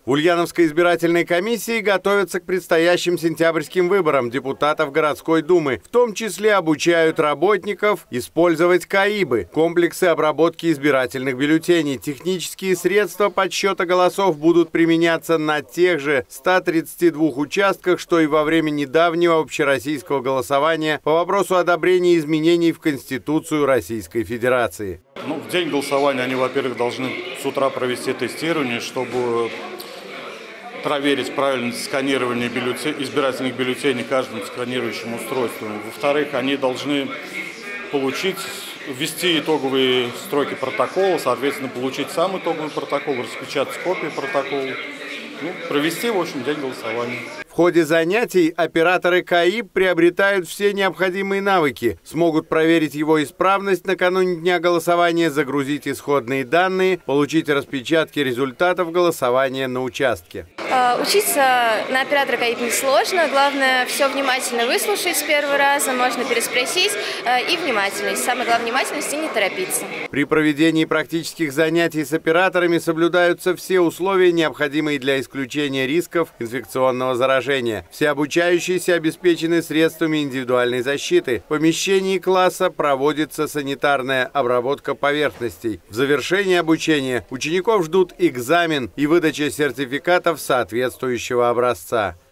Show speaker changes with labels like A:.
A: В Ульяновской избирательной комиссии готовятся к предстоящим сентябрьским выборам депутатов городской думы. В том числе обучают работников использовать КАИБы – комплексы обработки избирательных бюллетеней. Технические средства подсчета голосов будут применяться на тех же 132 участках, что и во время недавнего общероссийского голосования по вопросу одобрения изменений в Конституцию Российской Федерации.
B: В день голосования они, во-первых, должны с утра провести тестирование, чтобы проверить правильность сканирования избирательных бюллетеней каждым сканирующим устройством. Во-вторых, они должны ввести итоговые строки протокола, соответственно, получить сам итоговый протокол, распечатать копию протокола, провести, в общем, день голосования.
A: В ходе занятий операторы КАИБ приобретают все необходимые навыки, смогут проверить его исправность накануне дня голосования, загрузить исходные данные, получить распечатки результатов голосования на участке.
C: Учиться на оператора КАИБ несложно, главное все внимательно выслушать с первого раза, можно переспросить, и внимательность. Самое главное внимательность и не торопиться.
A: При проведении практических занятий с операторами соблюдаются все условия, необходимые для исключения рисков инфекционного заражения. Все обучающиеся обеспечены средствами индивидуальной защиты. В помещении класса проводится санитарная обработка поверхностей. В завершении обучения учеников ждут экзамен и выдача сертификатов соответствующего образца.